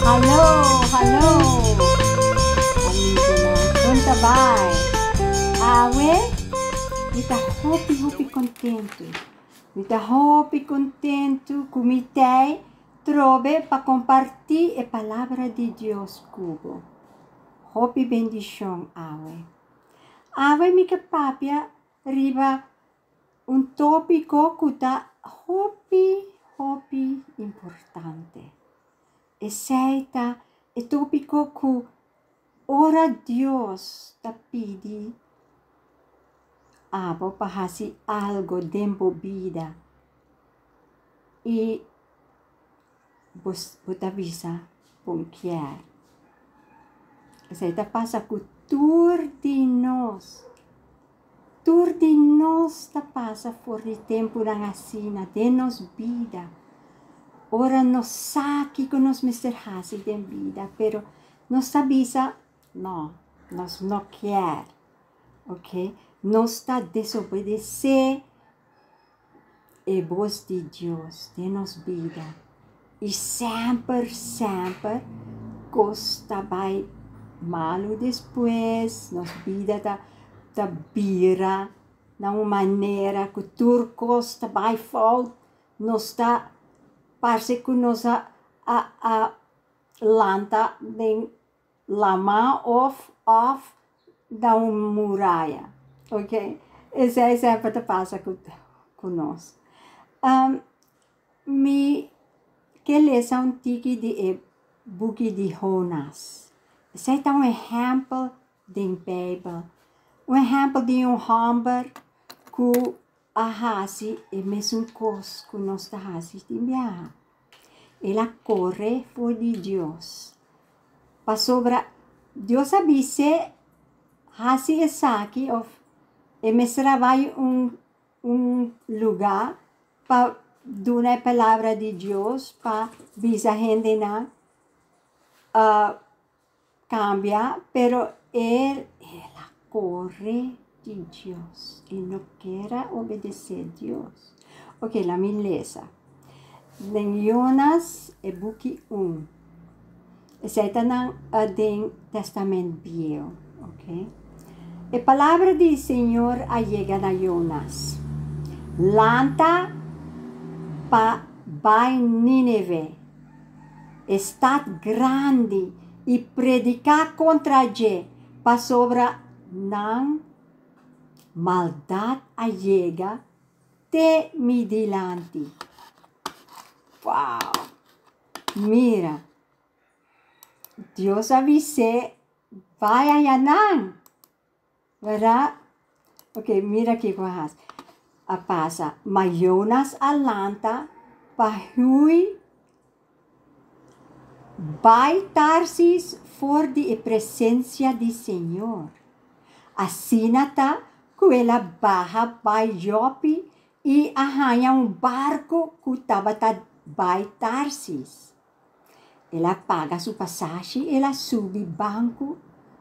Hello, hello. Amigo na. Punta vai. Awe, mita hopi contento. Mita hopi contento comitei trove para compartilhar a palavra de Deus cubo. Hopi bendição, awe. Awe mica papia riba tópico que tá hopi importante. Aceita o tópico que ora Deus te pede para fazer algo dentro da vida e você avisa com que é. Aceita passa com tudo de nós te passa por o tempo da assina de nos vida. Ora nos sabe que nos misterhasi de vida, pero nos avisa, não, nós não quer, ok? Nós está desobedecer a voz de Deus, de nos vida. E sempre, costa vai malo depois, nos vida tá vira, de uma maneira que turcos tá vai falta, nos está parece que nos a lanta de lama off da uma muralha, ok? Esse é sempre que passa com nós. Que lição tiki de book de Jonas. Esse é um exemplo de Bíblia, exemplo de homem que ahasi é mesmo coisa que nós ahasi de viajar. Ela corre por de Deus. Para sobra, Deus avise, hasi essa aqui, e me trabalha lugar para dar a palavra de Deus, para avisar a gente na cambiar, pero ela corre de Deus e não quer obedecer a Deus. Ok, la mileza. Em Jonas é book 1. Esse está no Testamento Velho, ok? A palavra do Senhor chega a Jonas. Lanta para vai Nínive, estado grande, e predicar contra ele, para sobra não maldade chega te mi dilante. Uau! Mira, Deus avise, vai a não, verdade? Ok, mira aqui com a passa. Mas Jonas alanta para hui vai Tarsis for de presença do Senhor. Assim está que ela barra vai Jope e arranha barco que estava vai Tarsis. Ela paga sua passagem, ela sube barco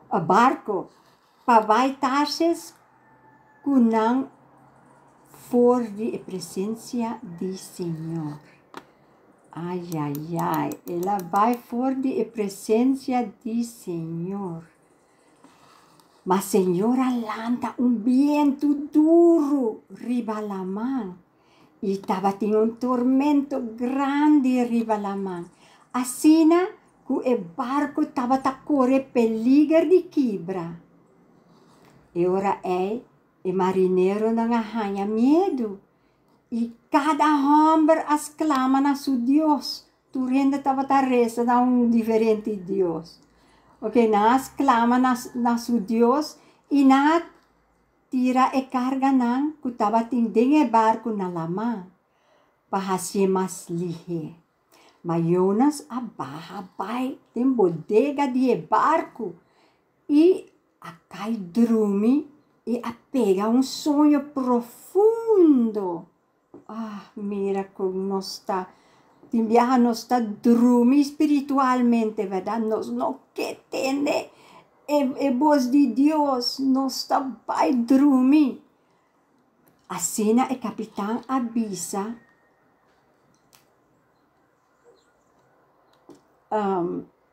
para vai Tarsis que não for de presença do Senhor. Ai, ela vai for de presença do Senhor. Mas Senhor alanta vento duro riba la mão. E estava tendo tormento grande riba la mão. Assim que o barco estava a correr peligro de quebra. E ora o marinheiro não arranha medo. E cada homem exclama na seu Deus. Tu renda estava a reza a diferente Deus. Ok, nas clama na seu Deus e na tira e carga nan que estava tendendo o barco na lama para ser mais ligeiro. Mas Jonas abarra vai tem bodega de barco e a cai dorme e a pega sonho profundo. Mira como nós está. Viaja nós está dormir espiritualmente, verdade? Nós não quer ter a voz de Deus, nós está vai dormir. Assim, o capitão avisa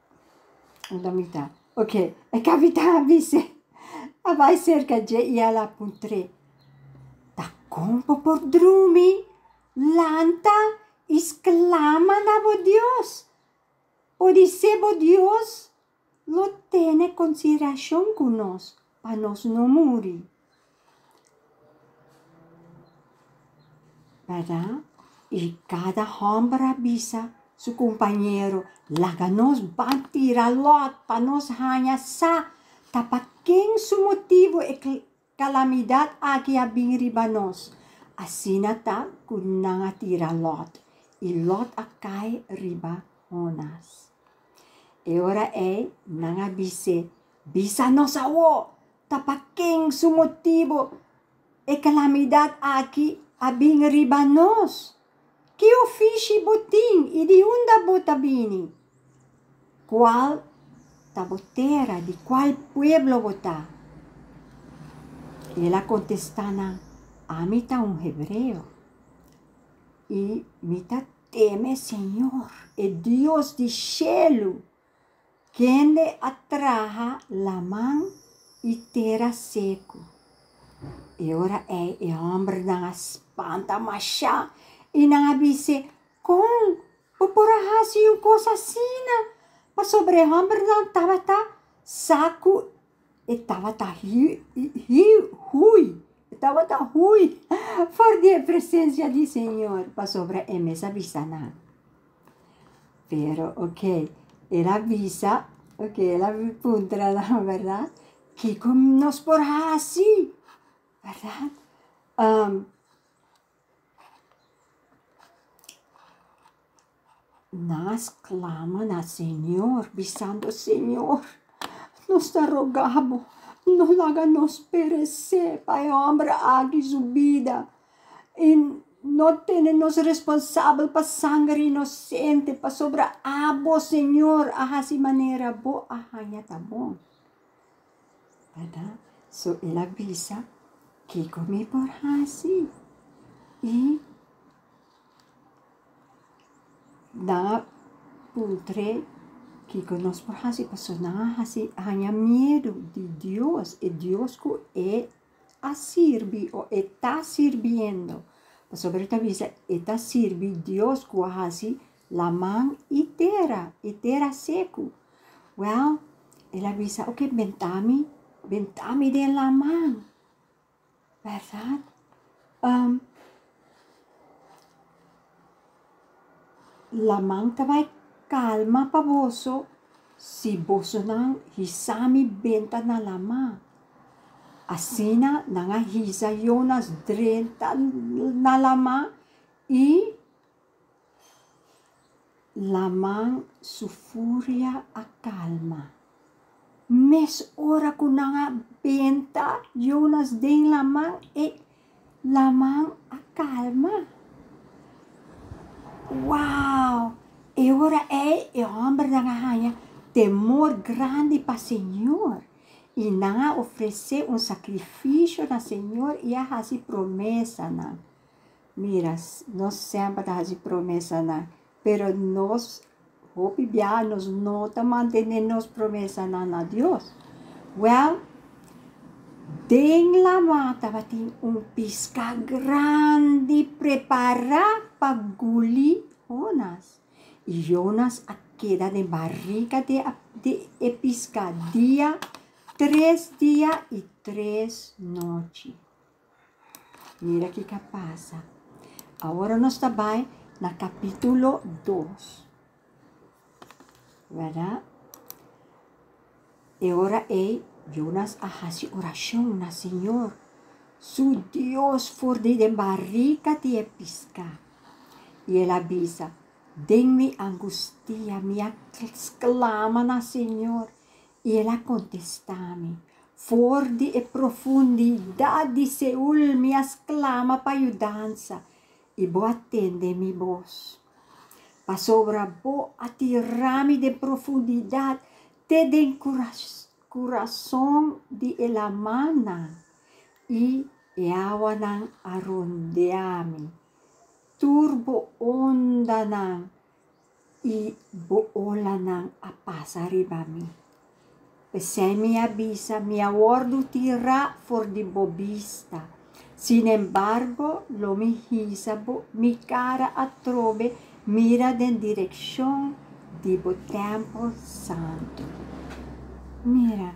da mitad. Ok, e capitán dice, vai cerca de ia la puntre. Da compo por drumi, lanta, exclama na bo Dios. Odisse bo Dios, lo tiene consideración con nos, pa nos no muri. ¿Verdad? Y cada hombre avisa su compañero, laga nos van tirar lot, pa nos hanya sa, tapa quem su motivo e calamidad aqui abin riba nos. Assim ta kunanga tira lot, e lot akai riba honas. E ora nanga bisa nos awo, tapa quem su motivo e calamidad aqui abin riba nos. Que offici botin e di onda botabini? Qual tabotera, di qual pueblo bota? Ela contestana, amita un hebreo. E mita teme Senhor, e Dios di cielo, quien le atraja la man e terra seco. E ora e hombre nanga spanta masha, e nanga bise, com, poporahasi yung cosa sina. Pa sobre hombre nang tawata, saku, e tawata hui. Tawata hui. For the presencia di Señor, pa sobre mesa visa na. Pero, ok, era visa, ok, la puntra, ¿verdad? Que como nos porahasi, ¿verdad? Nas clama na Señor, bisando Señor, nos te rogamos, no haga nos perecer, Pai hombre, aqui su vida, e no tenemos responsable pa sangre inocente, pa sobra abo Señor, ahasi manera bo ahanya ta bom. ¿Verdad? So, él avisa que comi por hasi, e na puntre que nos por hasi pasona hasi hanya miedo de Dios e Dios que a sirvi o está sirviendo. Sobre esta visa está sirvi Dios que hasi la man y terra seco. Well, él avisa, ok, ventami de la man. ¿Verdad? La man vai calma pa boso, si boso nang hisami benta na lama. Asina nanga hisa Jonas drenta na lama e la man su furia a calma. Mes ora ku nanga benta Jonas den la man e la man a calma. Wow! E ora hombre nanga hanya temor grande para Senhor. E nanga oferecer um sacrifício na Senhor e a hasi promessa na. Mira, nós sempre hasi promessa na, pero nós hope nos nota mantenernos promessa na Deus. Well, den la mata batin pisca grande prepara pa guli Jonas. E Jonas queda de barriga de pisca dia, 3 dias e 3 noites. Mira que passa. Agora nós estamos na capítulo 2. ¿Verdad? E ora Jonas hace oración na Señor. Su Dios for de barriga de pisca. E ele avisa, denme angustia, me exclama na Señor. E ela contesta-me, for de profundidade de Seul me exclama para ajudança. E bo atende mi voz. Pa sobra bo atirame de profundidade, te den coração de elamana. E awa nang arondeame. Turbo onda nang i boola nang apasa ribami. Pesai me avisa, mi aguardo tira for di bobista. Sin embargo, lo mi hisabo, mi cara atrobe, mira den dirección di bo Templo Santo. Mira,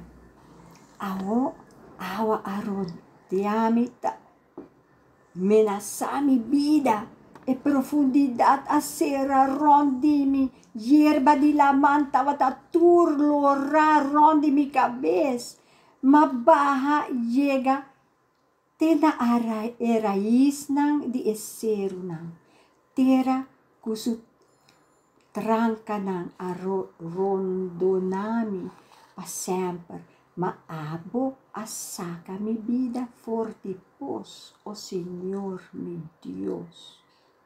awa arodiamita, menasami vida e profundidad a sera rondimi, hierba di la manta vata turlo ra rondi mi cabeza, ma baja llega tena raiz nang di esero nang, tera kusut tranca nang rondonami pa sempre, ma abo asaka mi vida forti pos, o Señor mi Dios.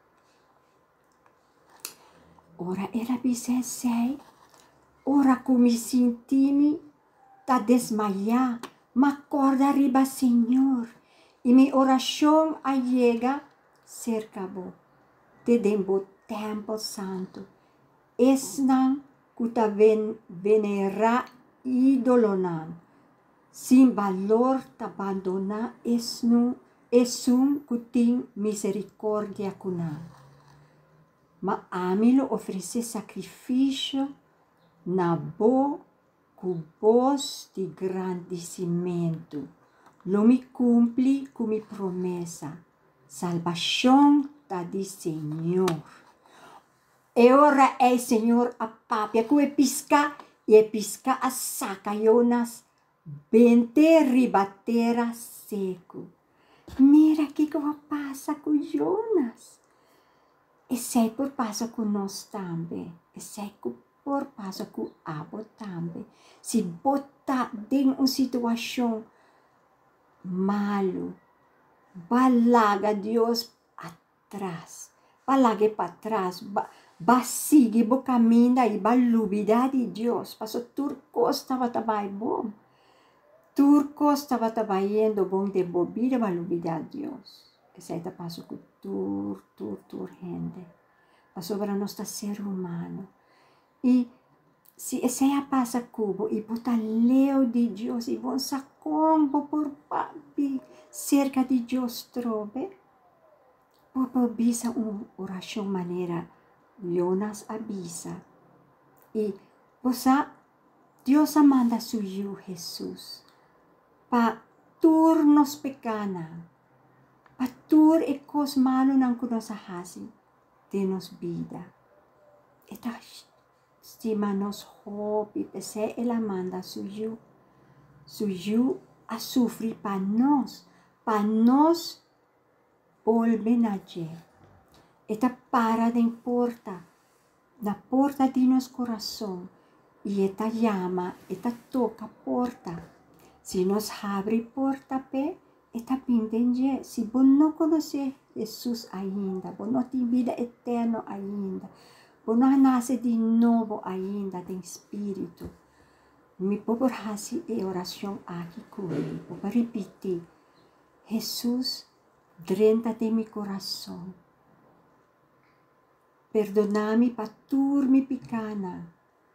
Ora era bisesei, ora come sentimi ta desmaiar, ma acorda arriba Señor, y mi oración llega cerca bo, te dembo Templo Santo, es nang kuta venera idolonan, sin valor ta abandona es un kuting misericordia kunan. Ma ami lo ofrece sacrificio na bo cubos di grandecimiento. Lo mi cumpli con mi promesa. Salvación ta di Señor. E ora è Señor a papia, come pisca a saca Jonas, 20 ribatera seco. Mira que va passa com Jonas. E sei por passa com nós também. E sei por passa com abo também. Se botar em uma situação malo, balaga Deus atrás. Balaga para trás. Sigue o caminho daí, a lubida de Deus. Passou turco estava também bom. Turco estava trabalhando bom de bobida, a lubida de Deus. Essa aí passou com gente. Passou para nós ser humano. E se essa aí passa cubo e bota leu de Deus e bom sacombo por papi cerca de Deus trobe, por bisa uma oração maneira Jonas avisa. E posa Deus manda suyo Jesus pa turnos pecana. Patur e cos malo nang kunosahasi de nos vida. Eta stima nos hopi pese ela manda suyo a sufrir pa nos volve na je. Eta para den porta, na porta de nos corazón, y eta llama, eta toca porta. Si nos abre porta pe, eta pindenje, si vos no conoces Jesús ainda, vos no tem vida eterna ainda, vos no nace de novo ainda, de espírito, me posso fazer a oração aqui comigo, para repetir, Jesus, dentro de meu coração, perdona-me para tur mi picana,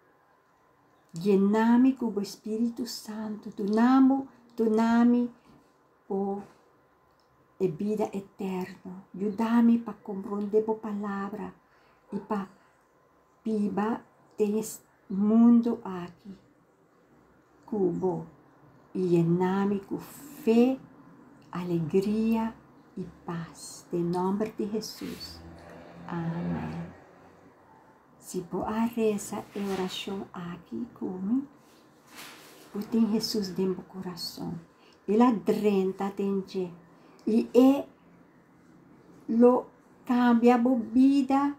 llename com o Espírito Santo, doname o vida eterna, ajuda-me para compreender a palavra e para viver neste mundo aqui, cubo, e llename com fé, alegria e paz, em nome de Jesus. Amém. Se você reza a oração aqui comigo, tem Jesus dentro do coração. Ele adrenta dentro e lo cambia a vida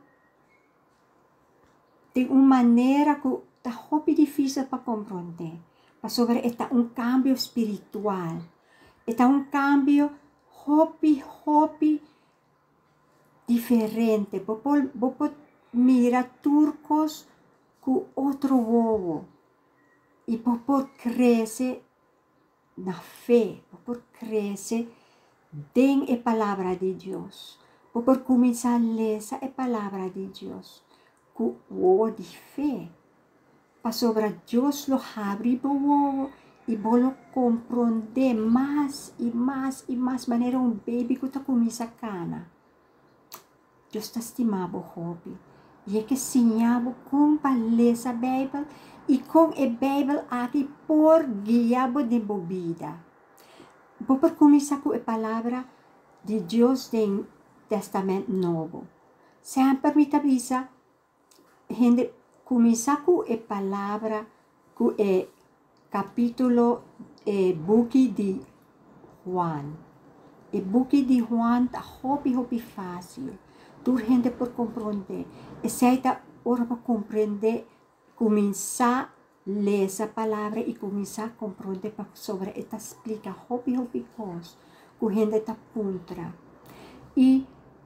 de uma maneira que está muito difícil para compreender. Mas sobre está cambio espiritual. Está cambio muito diferente. Você mira turcos com outro ovo. E você cresce na fé. Você cresce dentro da palavra de Deus. Você começa a ler a palavra de Deus com o ovo de fé. para sobre Dios lo abre bo y vos lo comprende más y más y más manera un baby que está comienza cana. Dios te estimaba hobby. E é que ensinava com a ler a Bíblia e com a Bíblia aqui por guiar de bebida. Vou começar com a palavra de Deus do Testamento Novo. Sempre me avisa, gente, começar com a palavra, com o capítulo, book de Juan. O book de Juan está hobby fácil. Tur gente por compreender. E seita ora para compreender, começar a ler essa palavra e começar a compreender sobre esta explica hobby coisa que gente está contra. E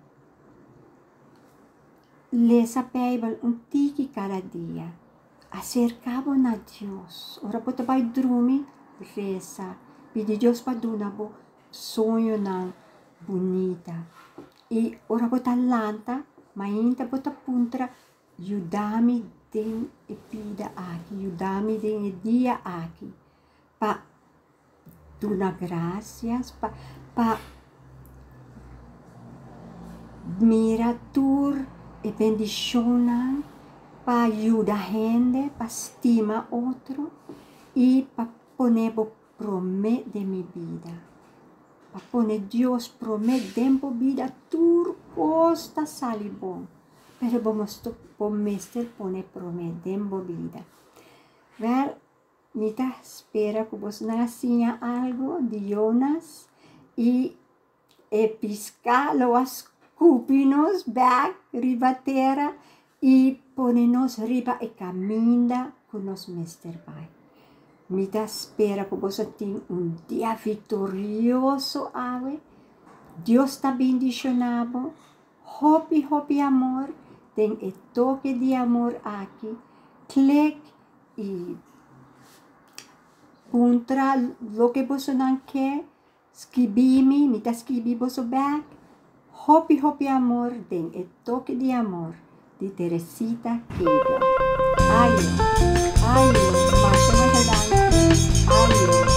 ler essa Bíblia tique cada dia. Acercava a Deus. Ora para vai dormir, reza. Pedir Deus para dar sonho bonita. E ora bota lanta, mainta bota puntra, ajudami den e pida aqui, ajudami den e dia aqui, pa dar graças, pa miratur e bendicionar, pa ajudar gente, pa estima outro e pa poner promet de minha vida. Para poner Deus promete tempo vida tur costa sali bom. Pero vamos pomester poner promete tempo vida. Well, mita espera que vos nacinha algo de Jonas e piscar los cupinos back riba terra e ponernos riba e caminha com nos mester pai. Mita espera que você tenha dia vitorioso, ave. Deus está bendicionado. Hopi amor. Tem o toque de amor aqui. Clique e contra o que você não quer. Escrevi-me, mita escrevi você back. Hopi amor. Tem o toque de amor de Teresita Keegan. Ayo, mas Ayo.